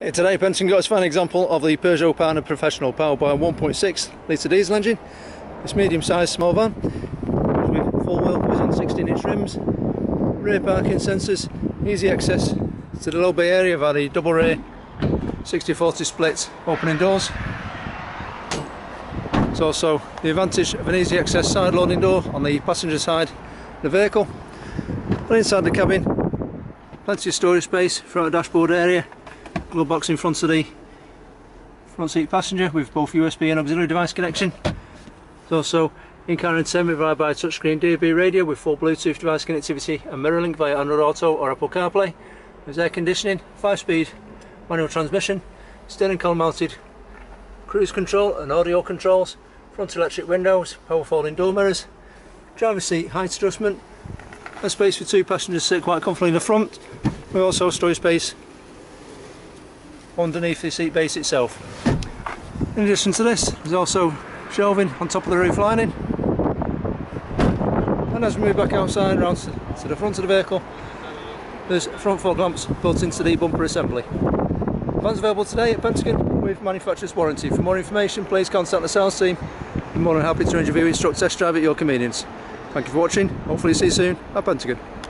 Today Pentagon got us a fine example of the Peugeot Partner Professional powered by a 1.6 litre diesel engine. This medium-sized small van with full wheel covers on 16-inch rims, rear parking sensors, easy access to the low bay area via the double rear 60/40 split opening doors. There's also the advantage of an easy access side loading door on the passenger side of the vehicle. And inside the cabin, plenty of storage space, front dashboard area, glove box in front of the front seat passenger with both USB and auxiliary device connection. There's also in-car entertainment provided by a touchscreen DAB radio with full Bluetooth device connectivity and mirror link via Android Auto or Apple CarPlay. There's air conditioning, 5-speed manual transmission, steering column mounted cruise control and audio controls, front electric windows, power folding door mirrors, driver's seat height adjustment, and space for two passengers to sit quite comfortably in the front. We also have storage space underneath the seat base itself. In addition to this, there's also shelving on top of the roof lining. And as we move back outside around to the front of the vehicle, there's front fog lamps built into the bumper assembly. Vans available today at Pentagon with manufacturer's warranty. For more information, please contact the sales team. I'm more than happy to arrange a view, instruct, test drive at your convenience. Thank you for watching. Hopefully see you soon at Pentagon.